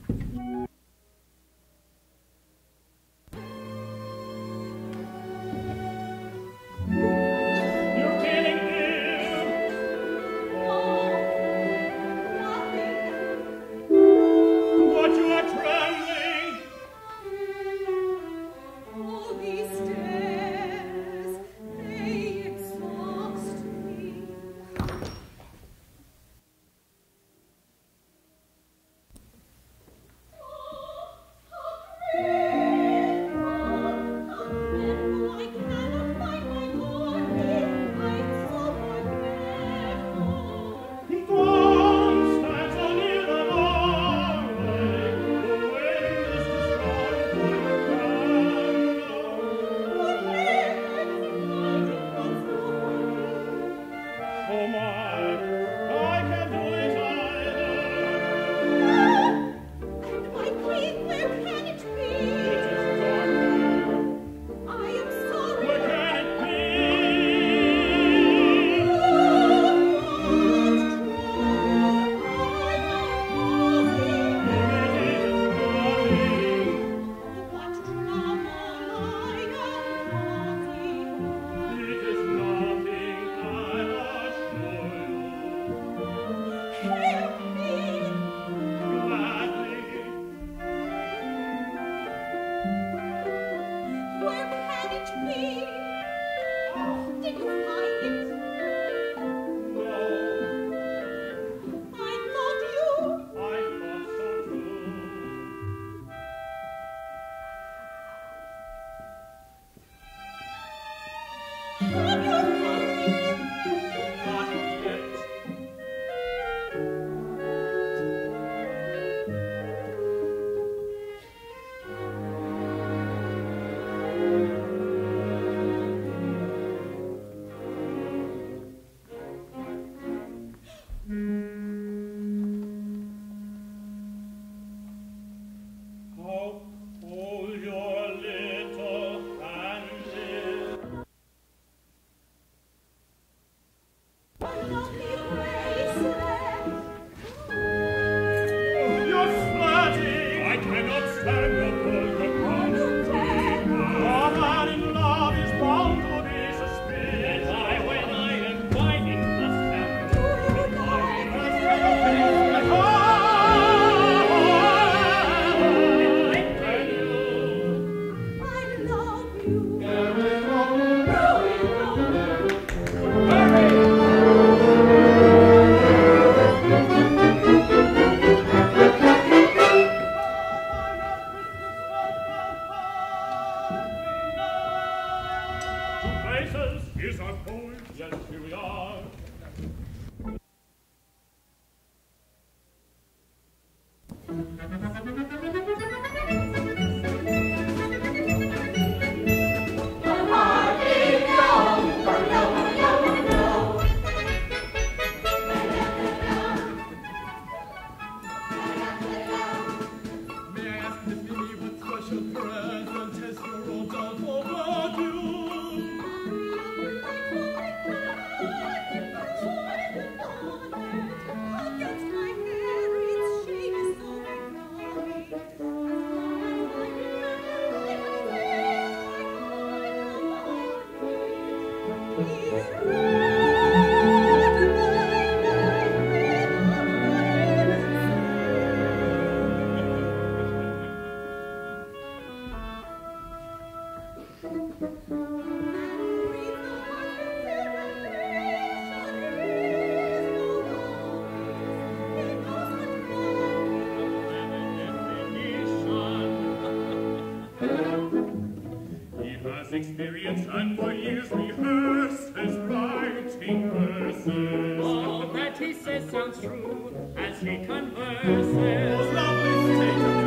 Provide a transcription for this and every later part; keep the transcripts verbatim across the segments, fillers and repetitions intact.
Experience and for years rehearses writing verses. All that he says sounds true as he converses. Lovely state of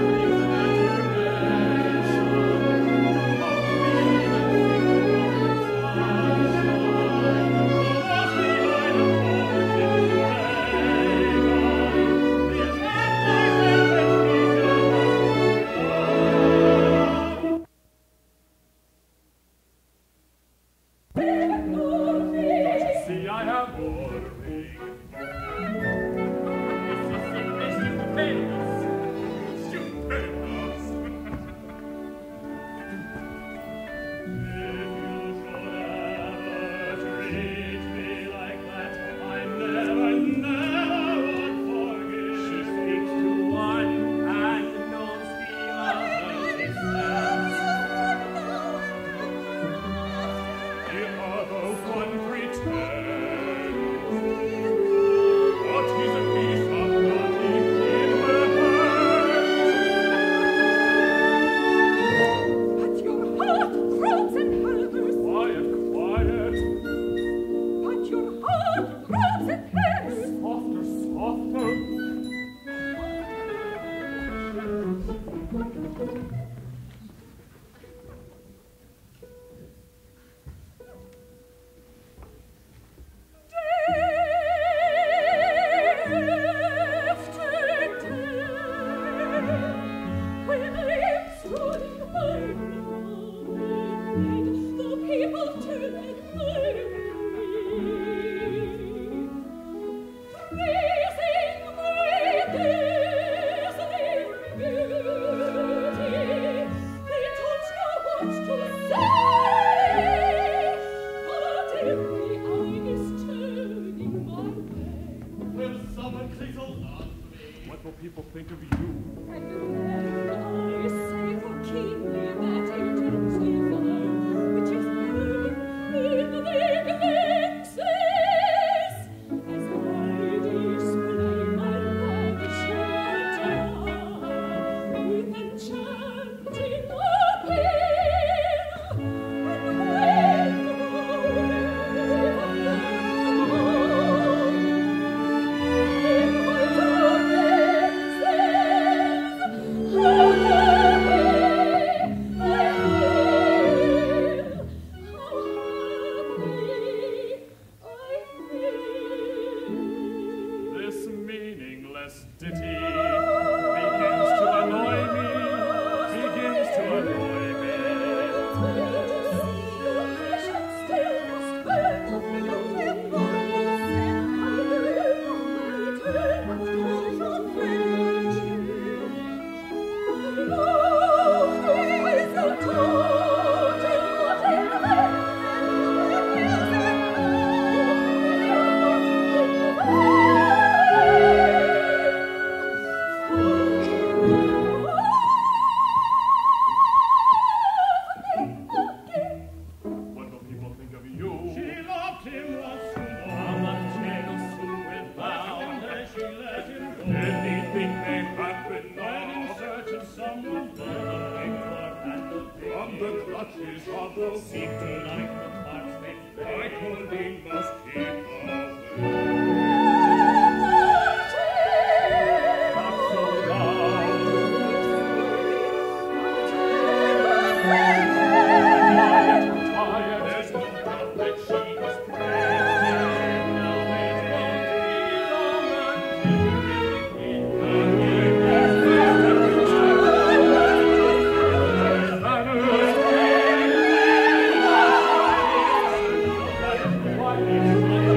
See, I have ordering. This is the best you can Why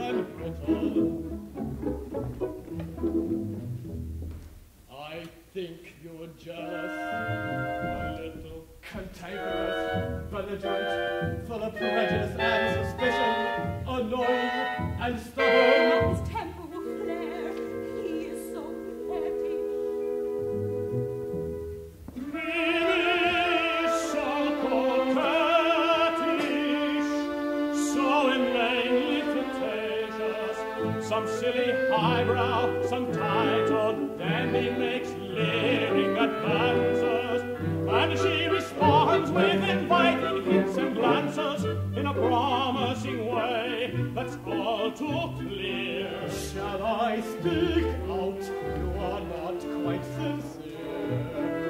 and brittle. I think you're jealous, a little cantankerous, belligerent, full of prejudice and suspicion, annoying and stubborn. His temper will flare, he is so petty. Maybe so coquettish, so inanely flirtatious, some silly highbrow, some titled dandy makes leering advances, and she responds with inviting hints and glances in a promising way that's all too clear. Shall I speak out? You are not quite sincere.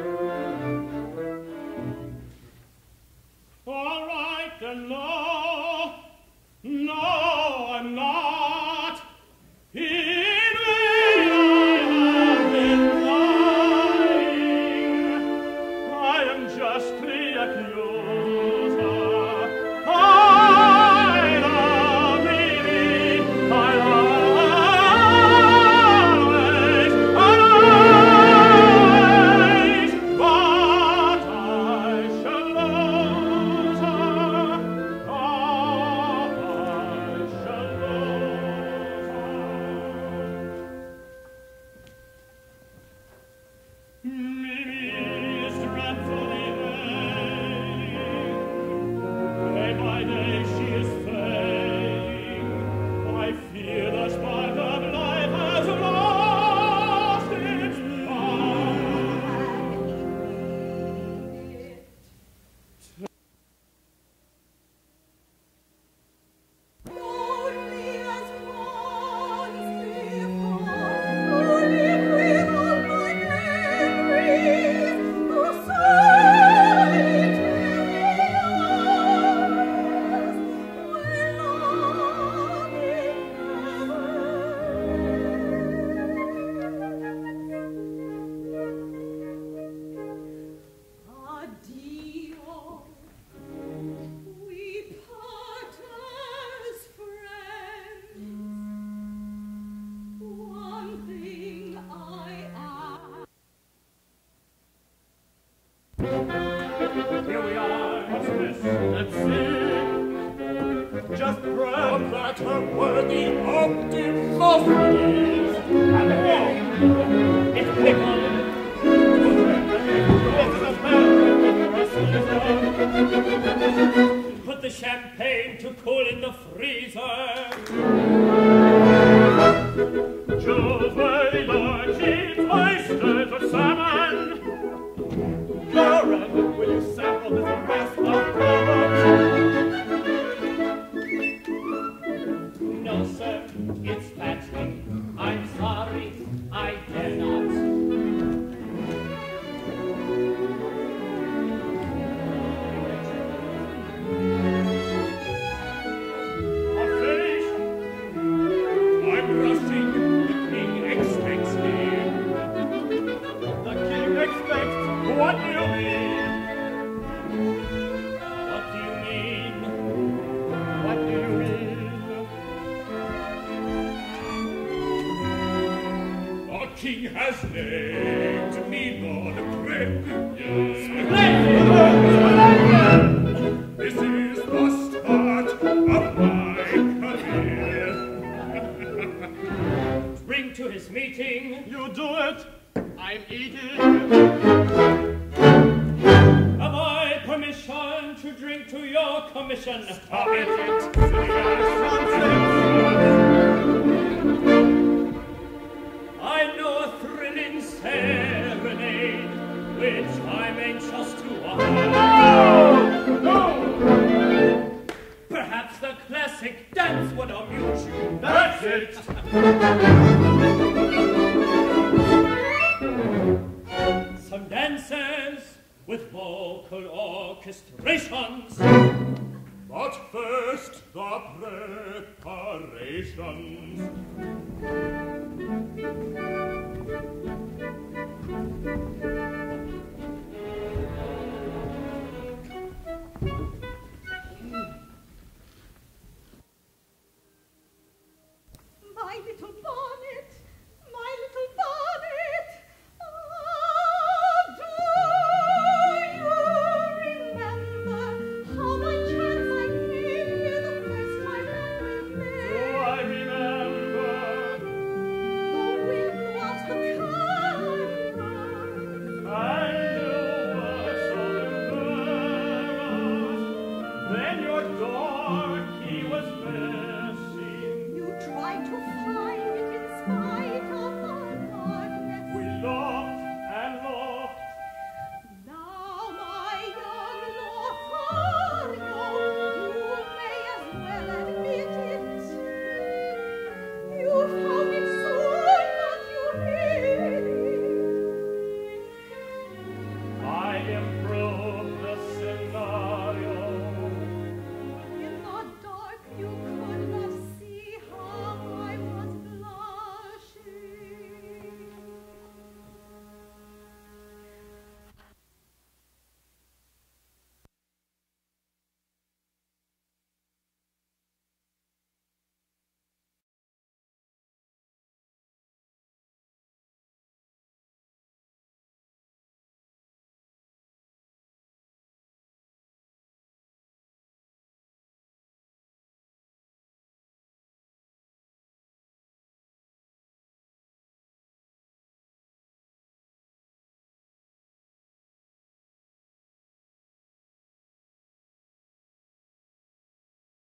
All right, then, no, no, I'm not. In vain I have been lying. I am justly accused. I love thee, I always, always, but I shall lose her. I shall lose her. Mimi is dreadfully vain. Day by day she is fading. I fear the spark of life has lost its fire. Only as once before, only bring on my memories those solitary hours when loving Addio, we part as friends. One thing I ask. Here we are. What's this? Let's see. Just bread. That her worthy of Demosthenes. And here, it's pickled. This is a man. Put the champagne to cool in the freezer. Choose very large sheets, oysters or salmon. Lauren, will you sample this rest of products? No, sir, it's fattening. I'm sorry, I dare not. A fish? I'm rushing. The king expects me. The king expects. What do you mean? What do you mean? What do you mean? Our king has named me Lord Premier. This is the start of my career. Bring to his meeting. You do it. I'm eating. Have I permission to drink to your commission? Stop it, it silly ass. I know a thrilling serenade, which I'm anxious to honor. No! No! Perhaps the classic dance would amuse you. That's it! Some dances with vocal orchestrations. But first, the preparations. my little boy.